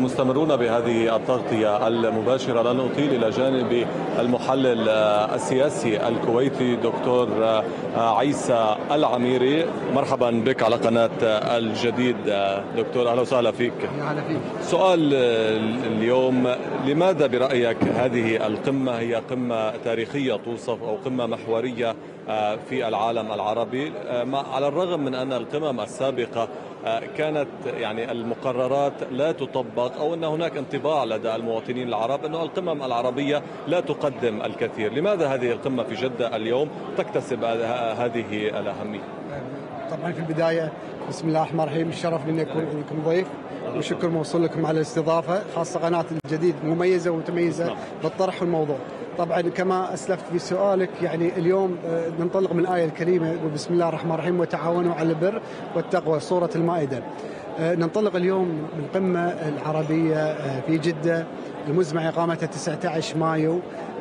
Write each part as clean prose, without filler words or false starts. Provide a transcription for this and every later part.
مستمرون بهذه التغطية المباشرة. لن أطيل إلى جانب المحلل السياسي الكويتي دكتور عيسى العميري. مرحبا بك على قناة الجديد دكتور، أهلا وسهلا فيك. أهلا فيك. سؤال اليوم، لماذا برأيك هذه القمة هي قمة تاريخية توصف أو قمة محورية في العالم العربي، على الرغم من أن القمم السابقة كانت يعني المقررات لا تطبق، أو أن هناك انطباع لدى المواطنين العرب أن القمم العربية لا تقدم الكثير؟ لماذا هذه القمة في جدة اليوم تكتسب هذه الأهمية؟ طبعا في البداية بسم الله الرحمن الرحيم، الشرف لي أكون عندكم ضيف، وشكر موصول لكم على الاستضافة، خاصة قناة الجديد مميزة ومتميزة بالطرح والموضوع. طبعا كما أسلفت في سؤالك، يعني اليوم ننطلق من الآية الكريمة بسم الله الرحمن الرحيم وتعاونوا على البر والتقوى، سورة المائدة. ننطلق اليوم من القمة العربية في جدة المزمع إقامتها 19 مايو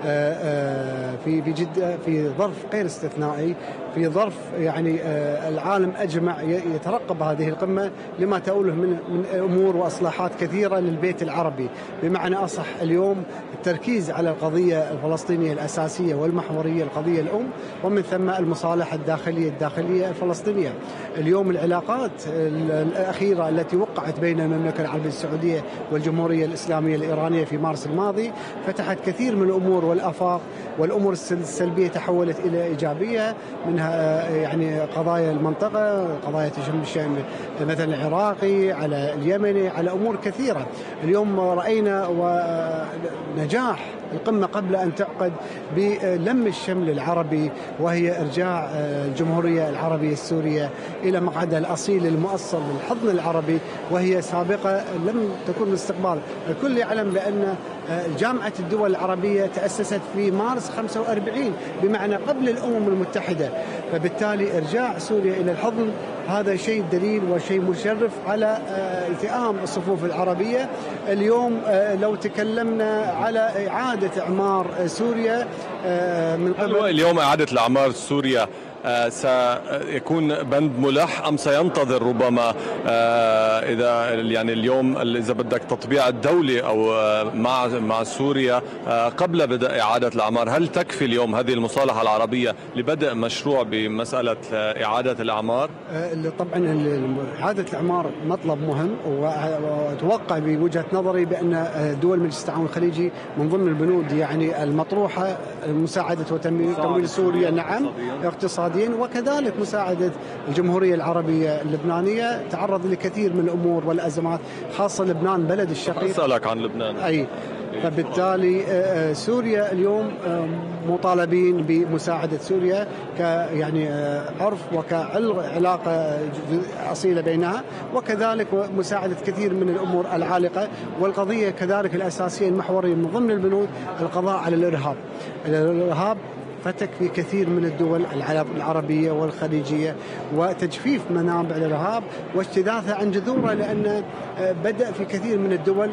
في جدة، في ظرف غير استثنائي، في ظرف يعني العالم أجمع يترقب هذه القمة لما تؤوله من أمور وإصلاحات كثيرة للبيت العربي. بمعنى أصح اليوم التركيز على القضية الفلسطينية الأساسية والمحورية، القضية الأم، ومن ثم المصالحة الداخلية الفلسطينية. اليوم العلاقات الأخيرة التي وقعت بين المملكة العربية السعودية والجمهورية الإسلامية الإيرانية في مارس الماضي فتحت كثير من الأمور والآفاق، والأمور السلبية تحولت إلى إيجابية، منها يعني قضايا المنطقة، قضايا تشم الشام مثلا العراقي، على اليمني، على أمور كثيرة. اليوم رأينا ونجاح القمة قبل أن تعقد بلم الشمل العربي، وهي إرجاع الجمهورية العربية السورية إلى مقعدها الأصيل المؤصل للحضن العربي، وهي سابقة لم تكن الاستقبال. الكل يعلم بأن جامعة الدول العربية تأسست في مارس 45، بمعنى قبل الأمم المتحدة، فبالتالي إرجاع سوريا إلى الحضن هذا شيء دليل وشيء مشرف على التئام الصفوف العربية. اليوم لو تكلمنا على إعادة إعمار سوريا من قبل، اليوم إعادة الإعمار سوريا سيكون بند ملح أم سينتظر ربما إذا يعني اليوم إذا بدك تطبيع الدولي أو مع سوريا قبل بدء إعادة الأعمار؟ هل تكفي اليوم هذه المصالحة العربية لبدء مشروع بمسألة إعادة الأعمار؟ طبعا إعادة الأعمار مطلب مهم، وأتوقع بوجهة نظري بأن دول مجلس التعاون الخليجي من ضمن البنود يعني المطروحة مساعدة وتمويل سوريا، نعم، اقتصاديا، وكذلك مساعدة الجمهورية العربية اللبنانية تعرض لكثير من الأمور والأزمات، خاصة لبنان بلد الشقيق. أسألك عن لبنان. أي، فبالتالي سوريا اليوم مطالبين بمساعدة سوريا يعني عرف وكعلاقة أصيلة بينها، وكذلك مساعدة كثير من الأمور العالقة. والقضية كذلك الأساسية المحورية من ضمن البنود القضاء على الإرهاب. الإرهاب فتك في كثير من الدول العربية والخليجية، وتجفيف منابع الإرهاب واجتثاثها عن جذوره، لأن بدأ في كثير من الدول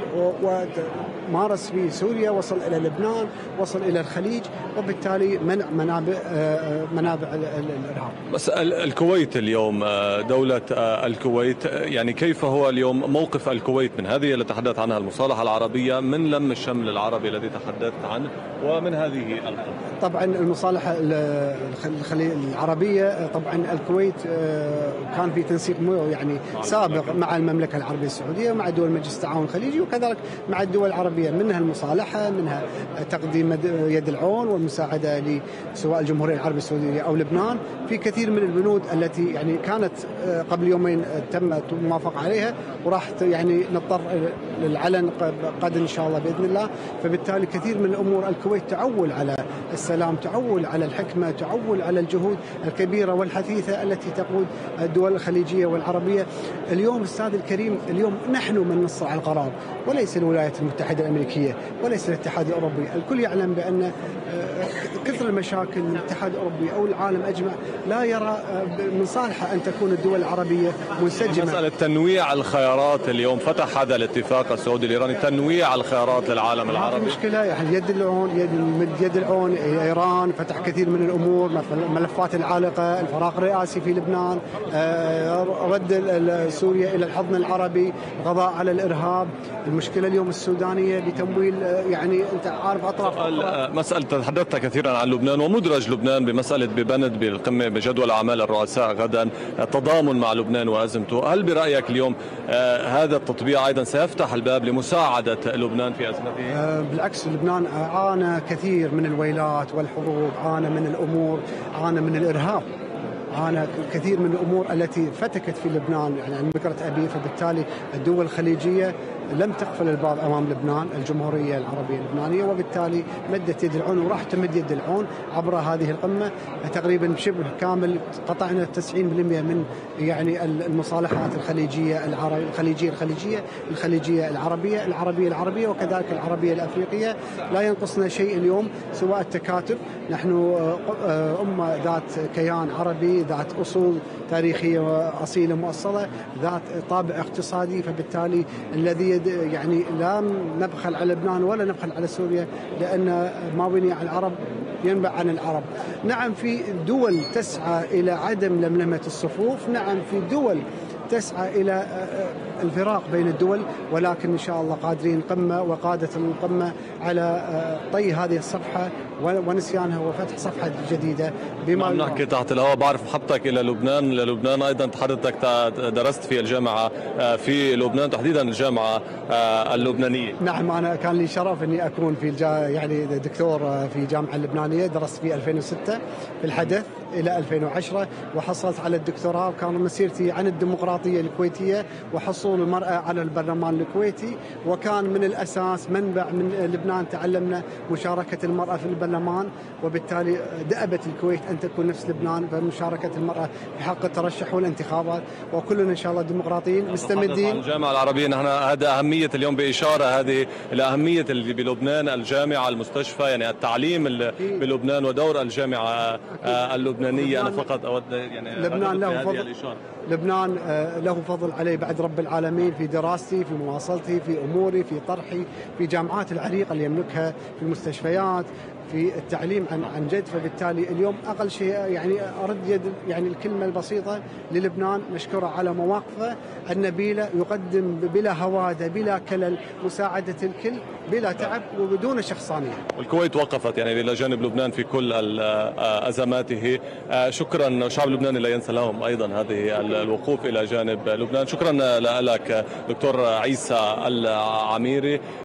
ومارس في سوريا، وصل إلى لبنان، وصل إلى الخليج، وبالتالي منع منابع الإرهاب. بس الكويت اليوم، دولة الكويت، يعني كيف هو اليوم موقف الكويت من هذه اللي تحدث عنها المصالحة العربية، من لم الشمل العربي الذي تحدثت عنه، ومن هذه القمة؟ طبعا المصالحة العربية، طبعا الكويت كان في تنسيق يعني سابق مع المملكة العربية السعودية ومع دول مجلس التعاون الخليجي، وكذلك مع الدول العربية، منها المصالحة، منها تقديم يد العون والمساعدة لسواء الجمهورية العربية السعودية أو لبنان في كثير من البنود التي يعني كانت قبل يومين تمت الموافقة عليها، وراح يعني نضطر للعلن غدا إن شاء الله بإذن الله. فبالتالي كثير من الأمور الكويت تعول على السلام، تعول على الحكمة، تعول على الجهود الكبيرة والحثيثة التي تقود الدول الخليجية والعربية. اليوم أستاذ الكريم، اليوم نحن من نص على القرار وليس الولايات المتحدة الأمريكية وليس الاتحاد الأوروبي. الكل يعلم بأن كثر المشاكل الاتحاد الأوروبي أو العالم أجمع لا يرى من صالحه أن تكون الدول العربية منسجمة. مسألة تنويع الخيارات اليوم فتح هذا الاتفاق السعودي الإيراني تنويع الخيارات للعالم العربي. مشكلة يعني يد العون إيران فتح كثير من الأمور، الملفات العالقة، الفراغ الرئاسي في لبنان، رد سوريا إلى الحضن العربي، القضاء على الإرهاب. المشكلة اليوم السودانية بتمويل، يعني أنت عارف أطراف مسألة تحدثت كثيرا عن لبنان ومدرج لبنان بمسألة ببند بالقمة بجدول أعمال الرؤساء غدا التضامن مع لبنان وأزمته. هل برأيك اليوم هذا التطبيع أيضا سيفتح الباب لمساعدة لبنان في أزمته؟ بالعكس، لبنان عانى كثير من الويلات والحروب، عانى من الأمور، عانى من الإرهاب، عانى كثير من الأمور التي فتكت في لبنان يعني عن بكرة أبيه. فبالتالي الدول الخليجية لم تقفل الباب أمام لبنان، الجمهورية العربية اللبنانية، وبالتالي مدت يد العون وراح تمد يد العون عبر هذه القمة. تقريبا بشبه كامل قطعنا 90% من يعني المصالحات الخليجية الخليجية العربية وكذلك العربية الأفريقية. لا ينقصنا شيء اليوم سواء التكاتف. نحن أمة ذات كيان عربي، ذات أصول تاريخية أصيلة مؤصلة، ذات طابع اقتصادي. فبالتالي الذي يعني لا نبخل على لبنان ولا نبخل على سوريا، لأن ما بني عن العرب ينبع عن العرب. نعم في دول تسعى إلى عدم لملمة الصفوف، نعم في دول تسعى إلى الفراق بين الدول، ولكن إن شاء الله قادرين قمة وقادة القمة على طي هذه الصفحة ونسيانها وفتح صفحة جديدة. بما نحكي تحت الهواء، بعرف محبتك إلى لبنان أيضا تحدثك درست في الجامعة في لبنان، تحديدا الجامعة اللبنانية. نعم، أنا كان لي شرف أني أكون في يعني دكتور في الجامعة اللبنانية. درست في 2006 في الحدث إلى 2010 وحصلت على الدكتوراه، وكان مسيرتي عن الديمقراطية الكويتية وحصول المرأة على البرلمان الكويتي. وكان من الأساس منبع من لبنان تعلمنا مشاركة المرأة في البرلمان، وبالتالي دأبت الكويت أن تكون نفس لبنان بمشاركة المرأة في حق الترشح والانتخابات. وكلنا إن شاء الله ديمقراطيين مستمدين. الجامعة العربية نحن هذا أهمية اليوم بإشارة هذه الأهمية اللي بلبنان، الجامعة، المستشفى، يعني التعليم بلبنان ودور الجامعة اللبنانية. أنا فقط أود يعني لبنان له فضل علي بعد رب العالمين في دراستي، في مواصلتي، في أموري، في طرحي، في جامعات العريقة اللي يملكها، في المستشفيات، في التعليم عن جد. فبالتالي اليوم أقل شيء يعني أرد يد يعني الكلمة البسيطة للبنان، مشكورة على مواقفه النبيلة، يقدم بلا هوادة بلا كلل مساعدة الكل بلا تعب وبدون شخصانية. والكويت وقفت يعني إلى جانب لبنان في كل أزماته. شكرا. شعب لبنان لا ينسى لهم أيضا هذه الوقوف إلى جانب لبنان. شكرا لك دكتور عيسى العميري.